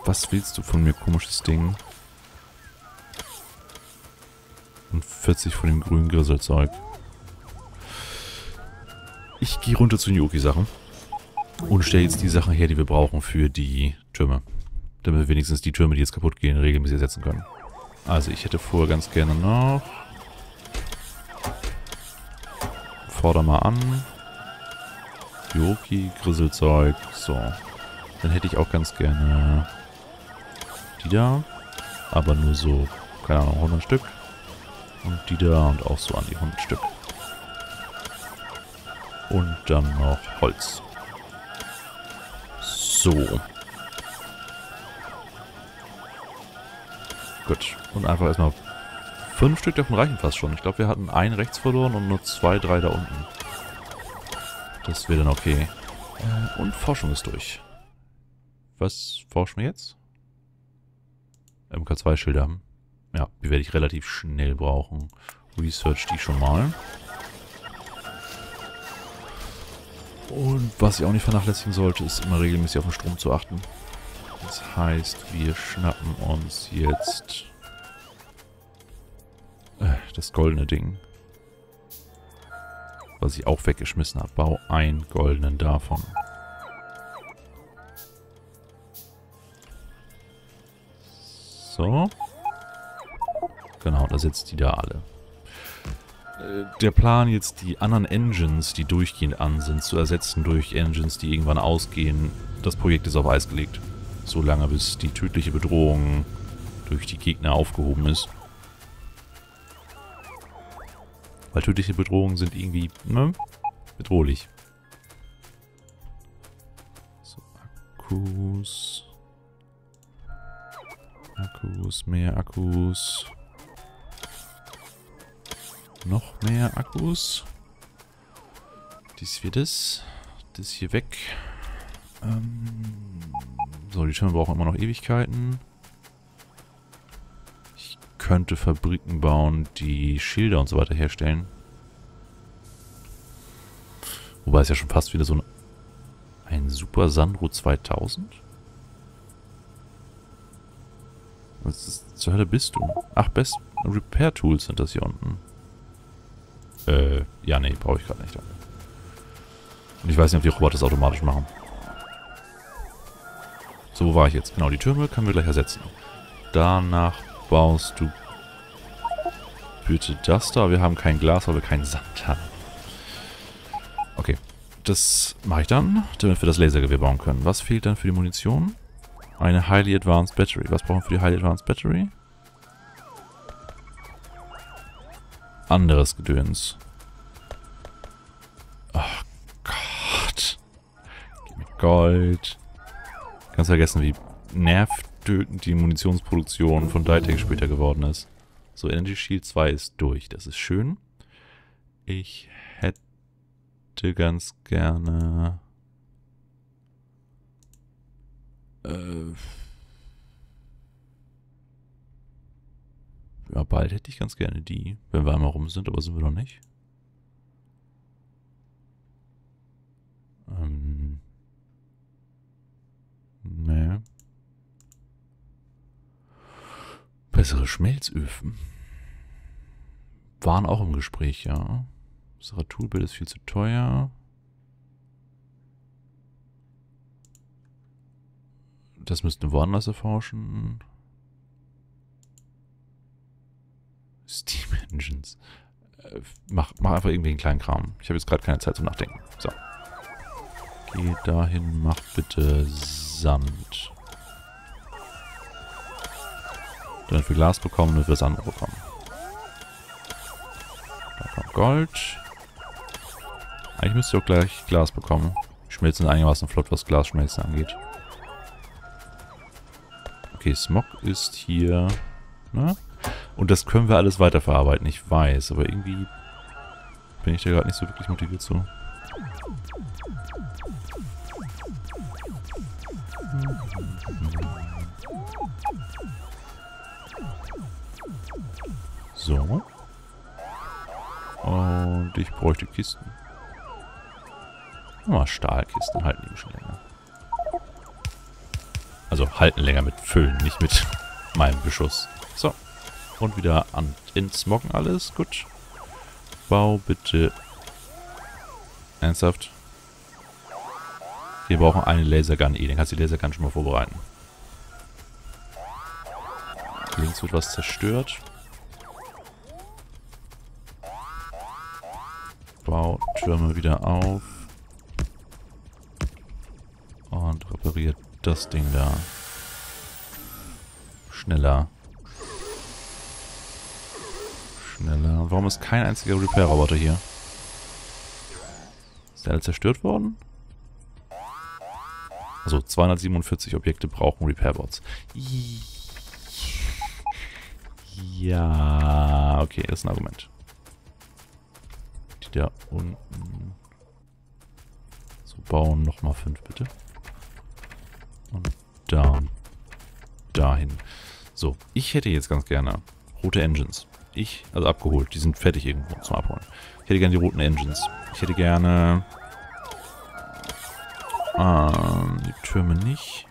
Was willst du von mir, komisches Ding? Und 40 von dem grünen Grisselzeug. Ich gehe runter zu den Yoki-Sachen. Und stelle jetzt die Sachen her, die wir brauchen für die Türme. Damit wir wenigstens die Türme, die jetzt kaputt gehen, regelmäßig ersetzen können. Also ich hätte vorher ganz gerne noch... Forder mal an. Yoki, Grisselzeug. So. Dann hätte ich auch ganz gerne... die da. Aber nur so, keine Ahnung, 100 Stück. Und die da und auch so an die 100 Stück. Und dann noch Holz. So. Gut. Und einfach erstmal 5 Stück davon reichen fast schon. Ich glaube, wir hatten einen rechts verloren und nur 2, 3 da unten. Das wäre dann okay. Und Forschung ist durch. Was forschen wir jetzt? MK2-Schilder. Ja, die werde ich relativ schnell brauchen. Research die schon mal. Und was ich auch nicht vernachlässigen sollte, ist immer regelmäßig auf den Strom zu achten. Das heißt, wir schnappen uns jetzt das goldene Ding. Was ich auch weggeschmissen habe. Bau einen goldenen davon. So. Genau, da sitzt die da alle. Der Plan jetzt, die anderen Engines, die durchgehend an sind, zu ersetzen durch Engines, die irgendwann ausgehen. Das Projekt ist auf Eis gelegt. Solange bis die tödliche Bedrohung durch die Gegner aufgehoben ist. Weil tödliche Bedrohungen sind irgendwie, ne, bedrohlich. So, Akkus. Akkus, mehr Akkus. Noch mehr Akkus. Dies wird es. Das hier weg. So, die Türme brauchen immer noch Ewigkeiten. Ich könnte Fabriken bauen, die Schilder und so weiter herstellen. Wobei es ja schon fast wieder so ein Super Sandro 2000. Was zur Hölle bist du? Ach, Best Repair Tools sind das hier unten. Ja, nee, brauche ich gerade nicht. Und ich weiß nicht, ob die Roboter das automatisch machen. So, wo war ich jetzt? Genau, die Türme können wir gleich ersetzen. Danach baust du bitte das da. Wir haben kein Glas, weil wir keinen Sand haben. Okay, das mache ich dann, damit wir das Lasergewehr bauen können. Was fehlt dann für die Munition? Eine Highly Advanced Battery. Was brauchen wir für die Highly Advanced Battery? Anderes Gedöns. Ach Gott. Gib mir Gold. Ganz vergessen, wie nervtötend die Munitionsproduktion von Ditech später geworden ist. So, Energy Shield 2 ist durch. Das ist schön. Ich hätte ganz gerne... ja, bald hätte ich ganz gerne die, wenn wir einmal rum sind, aber sind wir noch nicht. Nee. Bessere Schmelzöfen. Waren auch im Gespräch, ja. Das Toolbild ist viel zu teuer. Das müssten wir woanders erforschen. Steam Engines. Mach einfach irgendwie einen kleinen Kram. Ich habe jetzt gerade keine Zeit zum Nachdenken. So. Geh dahin, mach bitte Sand. Damit wir Glas bekommen, damit wir Sand bekommen. Da kommt Gold. Eigentlich müsst ihr auch gleich Glas bekommen. Die schmelzen einigermaßen flott, was Glasschmelzen angeht. Okay, Smog ist hier. Ne? Und das können wir alles weiterverarbeiten, ich weiß. Aber irgendwie bin ich da gerade nicht so wirklich motiviert zu. So. Und ich bräuchte Kisten. Mal Stahlkisten halten die ein bisschen länger. Also halten länger mit Füllen, nicht mit meinem Beschuss. So. Und wieder entsmoggen alles. Gut. Bau bitte. Ernsthaft? Wir brauchen eine Lasergun. Dann kannst du die Lasergun schon mal vorbereiten. Links wird was zerstört. Bau Türme wieder auf. Und repariert das Ding da. Schneller. Schneller. Warum ist kein einziger Repair-Roboter hier? Ist der alle zerstört worden? Also 247 Objekte brauchen Repair-Bots. Ja, okay, das ist ein Argument. Die da unten. So, bauen nochmal 5 bitte. Und da und dahin. So, ich hätte jetzt ganz gerne rote Engines. Also abgeholt, die sind fertig irgendwo zum Abholen. Ich hätte gerne die roten Engines. Ich hätte gerne die Türme nicht.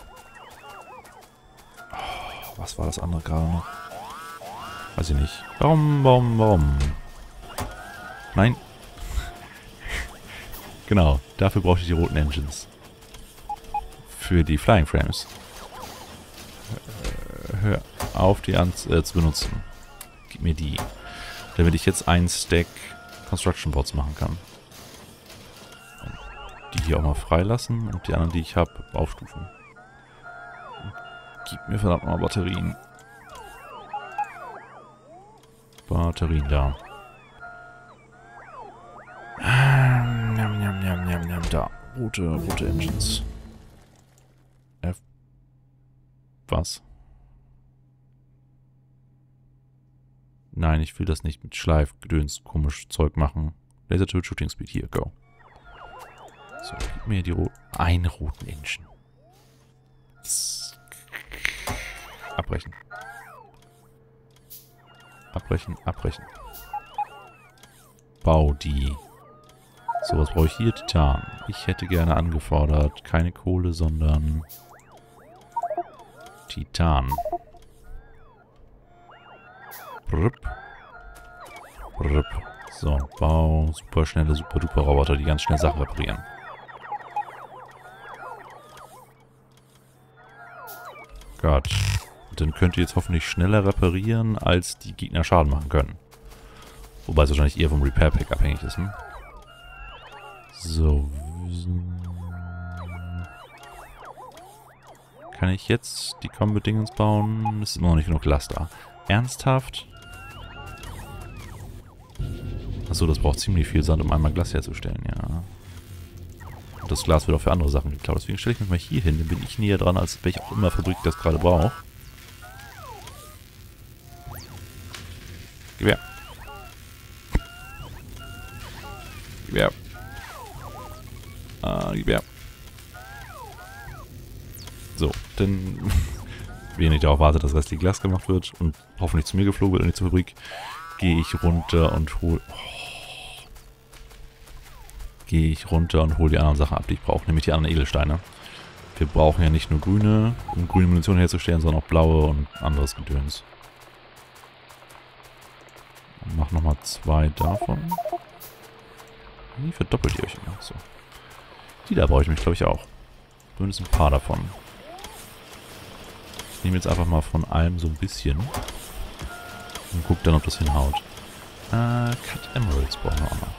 Oh, was war das andere gerade noch? Weiß ich nicht. Warum? Nein. Genau, dafür brauche ich die roten Engines. Für die Flying Frames. Hör auf, die zu benutzen. Gib mir die. Damit ich jetzt einen Stack Construction Bots machen kann. Und die hier auch mal freilassen und die anderen, die ich habe, aufstufen. Und gib mir verdammt mal Batterien. Batterien da. Da. Rote Engines. Was? Nein, ich will das nicht mit Schleif, Gedöns, komisch Zeug machen. Laser to Shooting Speed, hier, go. So, gib mir die einen roten Engine. Abbrechen. Abbrechen. Bau die. So, was brauche ich hier? Titan. Ich hätte gerne angefordert, keine Kohle, sondern Titan. So, bau super schnelle, super duper Roboter, die ganz schnell Sachen reparieren. Gott. Dann könnt ihr jetzt hoffentlich schneller reparieren, als die Gegner Schaden machen können. Wobei es wahrscheinlich eher vom Repair-Pack abhängig ist, hm? So. Kann ich jetzt die Combat-Dingens bauen? Es ist immer noch nicht genug Glas da. Ernsthaft? Achso, das braucht ziemlich viel Sand, um einmal Glas herzustellen, ja. Und das Glas wird auch für andere Sachen geklaut. Deswegen stelle ich mich mal hier hin, dann bin ich näher dran, als welche auch immer Fabrik das gerade braucht. Gib her. Gib her. Gib her. So, dann, wenn ich darauf warte, dass restlich Glas gemacht wird und hoffentlich zu mir geflogen wird und nicht zur Fabrik, gehe ich runter und hole... Gehe ich runter und hole die anderen Sachen ab, die ich brauche, nämlich die anderen Edelsteine. Wir brauchen ja nicht nur grüne, um grüne Munition herzustellen, sondern auch blaue und anderes Gedöns. Und mach nochmal 2 davon. Wie verdoppelt ihr euch immer? So. Die da brauche ich mich, glaube ich, auch. Zumindest ein paar davon. Ich nehme jetzt einfach mal von allem so ein bisschen. Und guck dann, ob das hinhaut. Cut Emeralds brauchen wir auch noch.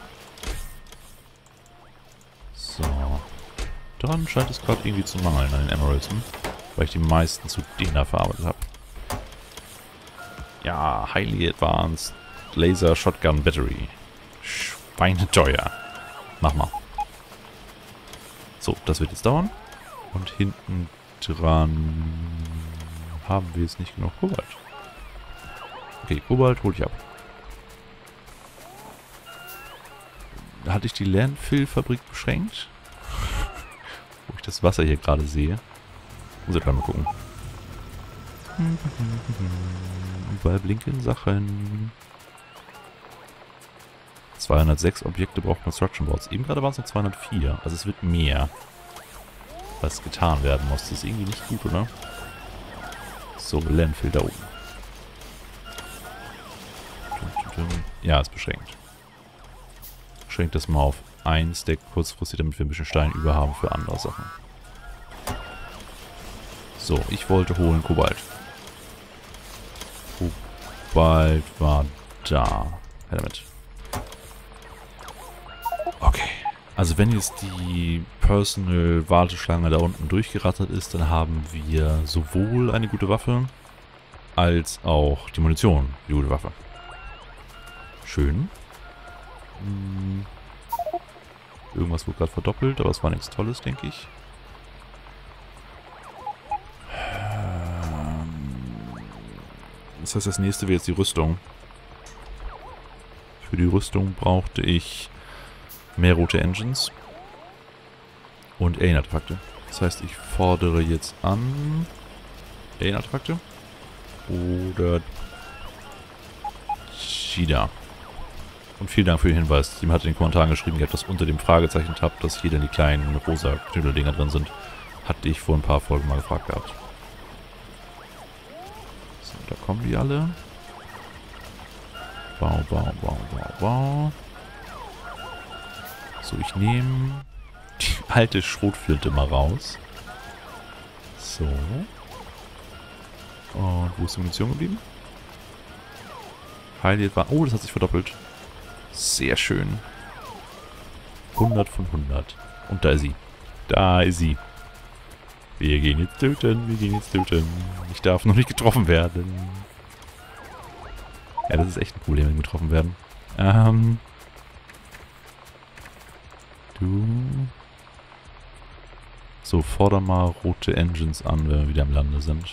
So. Daran scheint es gerade irgendwie zu mangeln an den Emeralds, weil ich die meisten zu denen da verarbeitet habe. Ja, Highly Advanced Laser Shotgun Battery. Schweineteuer. Mach mal. So, das wird jetzt dauern. Und hinten dran haben wir jetzt nicht genug Kobalt. Okay, Kobalt hole ich ab. Hatte ich die Landfill-Fabrik beschränkt? Wo ich das Wasser hier gerade sehe. Muss ich gleich mal gucken. Überall blinken Sachen. 206 Objekte braucht Construction Bots. Eben gerade waren es noch 204. Also es wird mehr. was getan werden muss. Das ist irgendwie nicht gut, oder? So, Landfill da oben. Ja, ist beschränkt. Beschränkt das mal auf 1 Stack kurzfristig, damit wir ein bisschen Stein über haben für andere Sachen. So, ich wollte holen Kobalt. Kobalt war da. Her damit. Okay. Also wenn jetzt die Personal-Warteschlange da unten durchgerattert ist, dann haben wir sowohl eine gute Waffe, als auch die Munition, die gute Waffe. Schön. Irgendwas wurde gerade verdoppelt, aber es war nichts Tolles, denke ich. Das heißt, das nächste wäre jetzt die Rüstung. Für die Rüstung brauchte ich mehr rote Engines und Alien-Artefakte. Das heißt, ich fordere jetzt an Alien-Artefakte oder Shida. Und vielen Dank für den Hinweis. Jemand hat in den Kommentaren geschrieben, ihr habt das unter dem Fragezeichen Tab, dass hier dann die kleinen rosa Knüppeldinger drin sind. Hatte ich vor ein paar Folgen mal gefragt gehabt. So, da kommen die alle. Bau, bau, bau, bau, bau. So, ich nehme die alte Schrotflinte mal raus. So. Und wo ist die Munition geblieben? Heilig war. Oh, das hat sich verdoppelt. Sehr schön. 100 von 100. Und da ist sie. Da ist sie. Wir gehen jetzt töten. Wir gehen jetzt töten. Ich darf noch nicht getroffen werden. Ja, das ist echt ein Problem, wenn wir getroffen werden. Du. So, fordern mal rote Engines an, wenn wir wieder im Lande sind.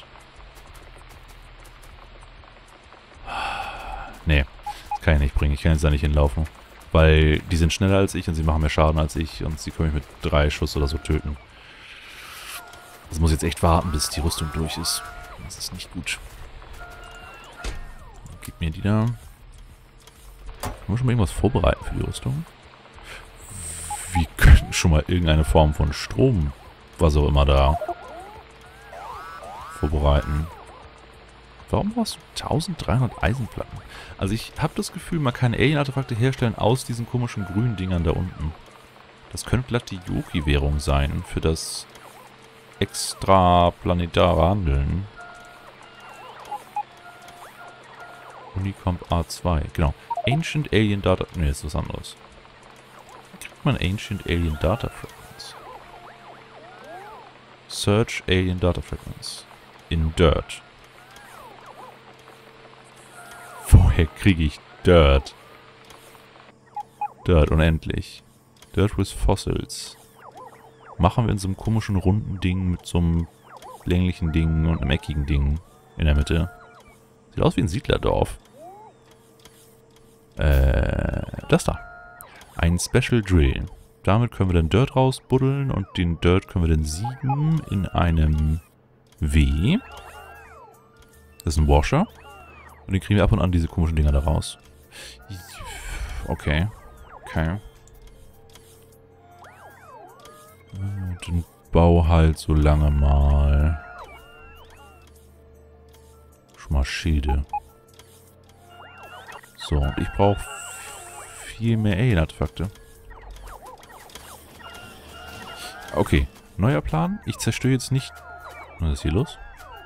Nee, das kann ich nicht bringen. Ich kann jetzt da nicht hinlaufen. Weil die sind schneller als ich und sie machen mehr Schaden als ich und sie können mich mit 3 Schuss oder so töten. Das muss jetzt echt warten, bis die Rüstung durch ist. Das ist nicht gut. Gib mir die da. Können wir schon mal irgendwas vorbereiten für die Rüstung? Wir könnten schon mal irgendeine Form von Strom, was auch immer da, vorbereiten. Warum brauchst du 1300 Eisenplatten? Also ich habe das Gefühl, man kann Alien-Artefakte herstellen aus diesen komischen grünen Dingern da unten. Das könnte glatt die Yoki-Währung sein für das extraplanetare Handeln. Unicomp A2, genau. Ancient Alien Data... Ne, ist was anderes. Wie kriegt man Ancient Alien Data Fragments? Search Alien Data Fragments. In Dirt. Woher kriege ich Dirt? Dirt, unendlich. Dirt with Fossils. Machen wir in so einem komischen runden Ding mit so einem länglichen Ding und einem eckigen Ding in der Mitte. Sieht aus wie ein Siedlerdorf. Das da. Ein Special Drill. Damit können wir dann Dirt rausbuddeln und den Dirt können wir dann sieben in einem W. Das ist ein Washer. Und den kriegen wir ab und an diese komischen Dinger da raus. Okay. Okay. Den Bau halt so lange mal. Schon mal Schilde. So, und ich brauche viel mehr Alien-Artefakte. Okay, neuer Plan. Ich zerstöre jetzt nicht... Was ist hier los?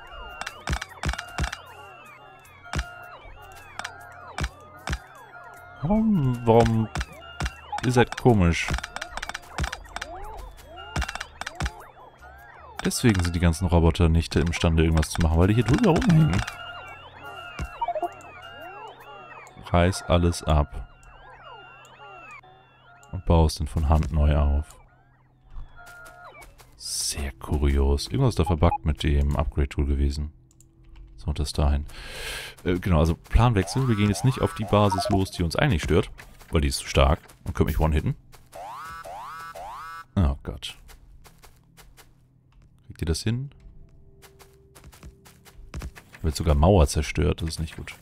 Warum... Ihr seid komisch. Deswegen sind die ganzen Roboter nicht imstande, irgendwas zu machen, weil die hier drüber rumhängen. Reiß alles ab. Und baust den von Hand neu auf. Sehr kurios. Irgendwas ist da verbuggt mit dem Upgrade-Tool gewesen. So, und das dahin. Genau, also Planwechsel. Wir gehen jetzt nicht auf die Basis los, die uns eigentlich stört. Weil die ist zu stark und können mich one-hitten. Oh Gott. Kriegt ihr das hin? Wird sogar Mauer zerstört. Das ist nicht gut.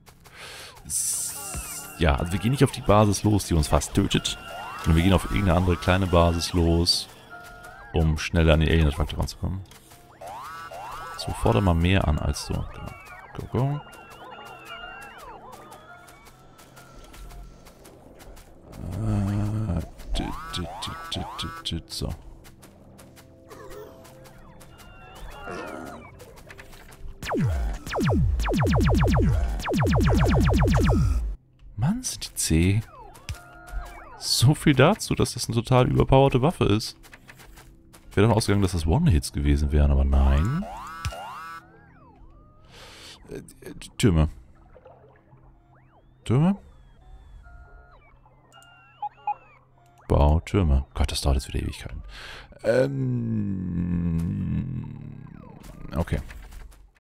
Ja, also wir gehen nicht auf die Basis los, die uns fast tötet. Sondern wir gehen auf irgendeine andere kleine Basis los, um schneller an die Alien-Artefakte ranzukommen. So, fordere mal mehr an als so. Go, go. So. Mann, sind die zäh. So viel dazu, dass das eine total überpowerte Waffe ist. Ich wäre davon ausgegangen, dass das One-Hits gewesen wären, aber nein. Türme. Türme? Bau Türme. Gott, das dauert jetzt wieder Ewigkeiten. Okay.